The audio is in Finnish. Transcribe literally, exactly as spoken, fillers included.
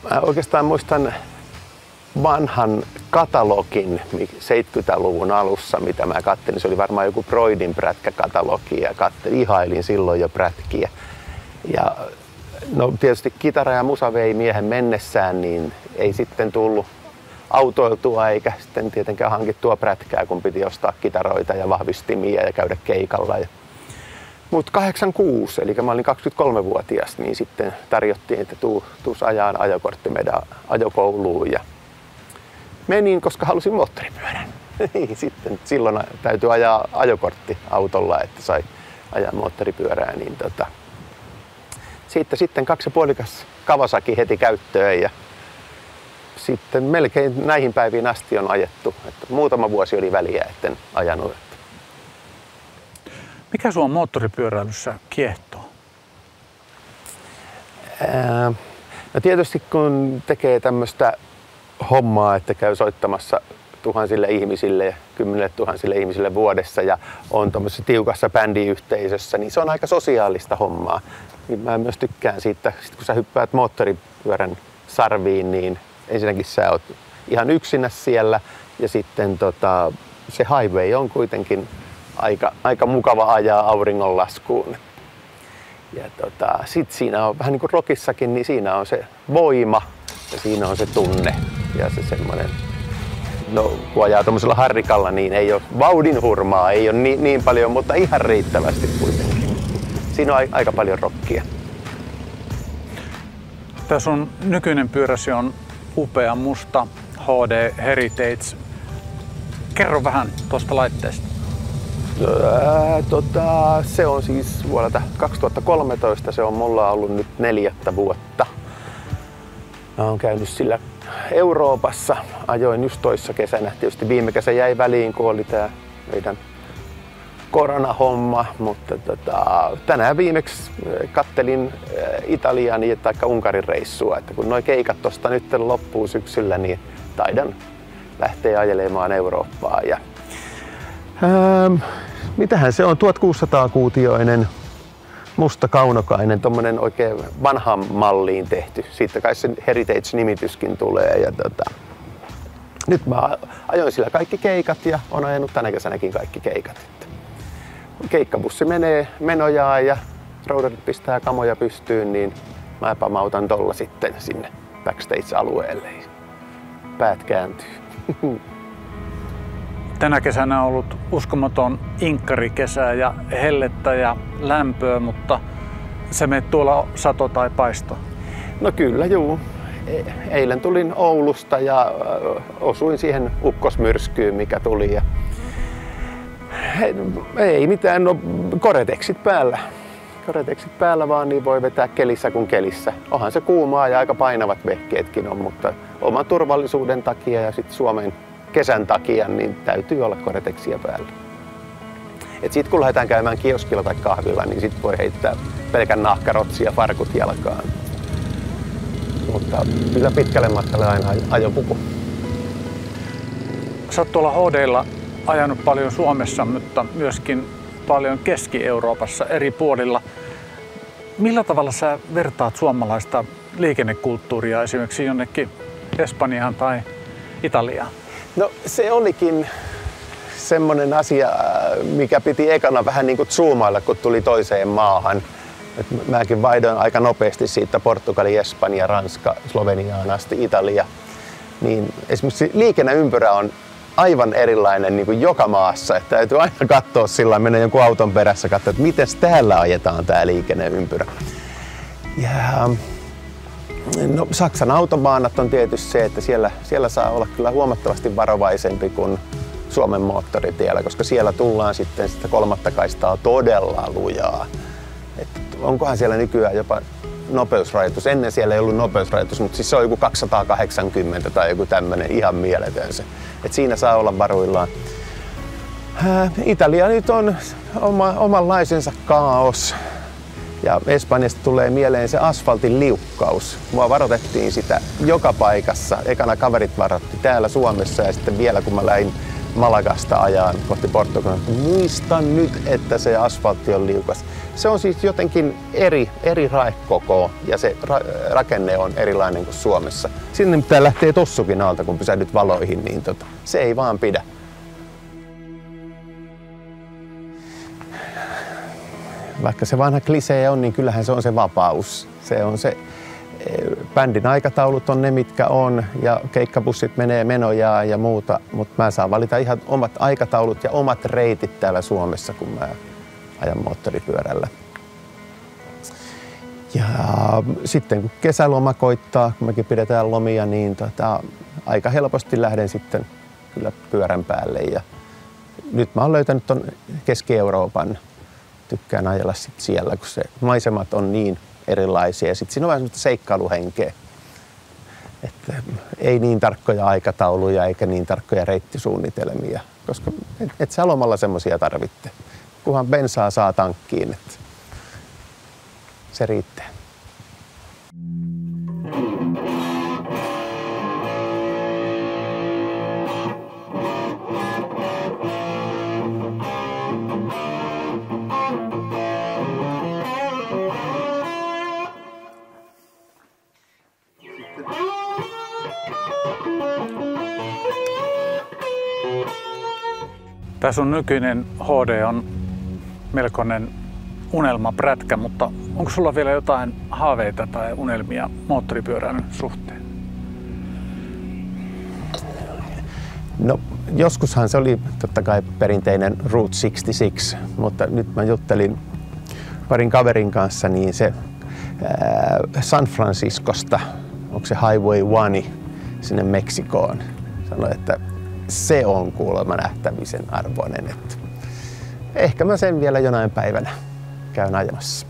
Mä oikeastaan muistan vanhan katalogin seitsemänkymmentäluvun alussa, mitä mä katselin. Se oli varmaan joku Broidin prätkäkatalogi ja katselin, ihailin silloin jo prätkiä. Ja no tietysti kitara ja musa vei miehen mennessään, niin ei sitten tullut autoiltua eikä sitten tietenkään hankittua prätkää, kun piti ostaa kitaroita ja vahvistimia ja käydä keikalla. Mutta kahdeksankymmentäkuusi, eli mä olin kaksikymmentäkolmevuotias, niin sitten tarjottiin, että tuu, tuus ajaan ajokortti meidän ajokouluun. Ja menin, koska halusin moottoripyörän. Sitten silloin täytyy ajaa ajokortti autolla, että sai ajaa moottoripyörää. Niin tota, siitä sitten kaksi ja puolikas Kawasaki heti käyttöön ja sitten melkein näihin päiviin asti on ajettu. Että muutama vuosi oli väliä, etten ajanut. Mikä sua moottoripyöräilyssä kiehtoo? Ää, no tietysti kun tekee tämmöistä hommaa, että käy soittamassa tuhansille ihmisille ja kymmenille tuhansille ihmisille vuodessa ja on tuommoisessa tiukassa bändiyhteisössä, niin se on aika sosiaalista hommaa. Niin mä myös tykkään siitä, sit kun sä hyppäät moottoripyörän sarviin, niin ensinnäkin sä oot ihan yksinä siellä ja sitten tota, se highway on kuitenkin aika, aika mukava ajaa auringonlaskuun. Ja tota, sit siinä on vähän niin kuin rockissakin, niin siinä on se voima ja siinä on se tunne ja se semmoinen, no kun ajaa tuommoisella harrikalla, niin ei ole vauhdin hurmaa, ei ole niin, niin paljon, mutta ihan riittävästi kuitenkin. Siinä on aika paljon rockia. Tämä sun nykyinen pyöräsi on upea musta H D Heritage. Kerro vähän tuosta laitteesta. Ää, tota, se on siis vuodelta kaksituhattakolmetoista, se on mulla ollut nyt neljättä vuotta. Mä oon käynyt sillä Euroopassa, ajoin just toissa kesänä. Tietysti viime kesä jäi väliin, kun oli tää meidän koronahomma, mutta tota, tänään viimeksi kattelin Italian tai Unkarin reissua, että kun noi keikat tosta nyt loppuu syksyllä, niin taidan lähteä ajelemaan Eurooppaa. Ja, ähm, mitähän se on, tuhatkuusisataa kuutioinen musta kaunokainen, tommonen oikein vanhaan malliin tehty. Siitä kai se Heritage-nimityskin tulee. Ja tota, nyt mä ajoin sillä kaikki keikat ja on ajanut tänä kesänäkin kaikki keikat. Keikkabussi menee menojaan ja roudarit pistää kamoja pystyyn, niin mä pamautan tolla sitten sinne backstage-alueelle. Päät kääntyy. Tänä kesänä on ollut uskomaton inkkarikesä ja hellettä ja lämpöä, mutta se menet tuolla sato tai paisto? No kyllä, juu. Eilen tulin Oulusta ja osuin siihen ukkosmyrskyyn, mikä tuli. Ja ei mitään, no Gore-Texit päällä. Gore-Texit päällä vaan, niin voi vetää kelissä kuin kelissä. Onhan se kuumaa ja aika painavat vehkeetkin on, mutta oman turvallisuuden takia ja sitten Suomen kesän takia, niin täytyy olla Gore-Texia päällä. Et sit kun lähdetään käymään kioskilla tai kahvilla, niin sit voi heittää pelkän nahkarotsia ja farkut jalkaan. Mutta kyllä pitkälle matkalle aina ajopuku. Sä oot tuolla H D:lla ajanut paljon Suomessa, mutta myöskin paljon Keski-Euroopassa eri puolilla. Millä tavalla sä vertaat suomalaista liikennekulttuuria esimerkiksi jonnekin Espanjaan tai Italiaan? No se olikin semmoinen asia, mikä piti ekana vähän niin kuin zoomailla, kun tuli toiseen maahan. Et mäkin vaihdoin aika nopeasti siitä Portugali, Espanja, Ranska, Sloveniaan asti, Italia. Niin esimerkiksi liikenneympyrä on aivan erilainen niin kuin joka maassa. Että täytyy aina katsoa sillä mennä jonkun auton perässä katsoa, että miten täällä ajetaan tämä liikenneympyrä. Ja no, Saksan autobaanat on tietysti se, että siellä, siellä saa olla kyllä huomattavasti varovaisempi kuin Suomen moottoritiellä, koska siellä tullaan sitten sitä kolmatta kaistaa todella lujaa. Et onkohan siellä nykyään jopa nopeusrajoitus? Ennen siellä ei ollut nopeusrajoitus, mutta siis se on joku kaksisataakahdeksankymmentä tai joku tämmöinen ihan mieletön se. Et siinä saa olla varuillaan. Italia nyt on oma, omanlaisensa kaos. Ja Espanjasta tulee mieleen se asfaltin liukkaus. Mua varoitettiin sitä joka paikassa. Ekana kaverit varoitti täällä Suomessa ja sitten vielä kun mä lähdin Malagasta ajaa kohti Portugalia. Muistan nyt, että se asfaltti on liukas. Se on siis jotenkin eri, eri raekoko ja se ra- rakenne on erilainen kuin Suomessa. Sinne pitää lähteä tossukin alta, kun pysähdyt valoihin, niin tota, se ei vaan pidä. Vaikka se vanha klisee on, niin kyllähän se on se vapaus. Se on se, bändin aikataulut on ne, mitkä on, ja keikkabussit menee menojaan ja muuta, mutta mä saan valita ihan omat aikataulut ja omat reitit täällä Suomessa, kun mä ajan moottoripyörällä. Ja sitten kun kesäloma koittaa, kun mekin pidetään lomia, niin tota, aika helposti lähden sitten kyllä pyörän päälle. Ja nyt mä oon löytänyt ton Keski-Euroopan. Tykkään ajella sit siellä, kun se maisemat on niin erilaisia ja sitten siinä on vähän semmoista seikkailuhenkeä. Että ei niin tarkkoja aikatauluja eikä niin tarkkoja reittisuunnitelmia, koska et, et sä lomalla semmoisia tarvitte. Kunhan bensaa saa tankkiin, että se riittää. Tämä sun nykyinen H D on melkoinen unelmaprätkä, mutta onko sulla vielä jotain haaveita tai unelmia moottoripyörän suhteen? No joskushan se oli totta kai perinteinen Route kuusikymmentäkuusi, mutta nyt mä juttelin parin kaverin kanssa, niin se ää, San Franciscosta, onko se Highway One sinne Meksikoon, sanoi, että se on kuulemma nähtämisen arvoinen. Että ehkä mä sen vielä jonain päivänä käyn ajamassa.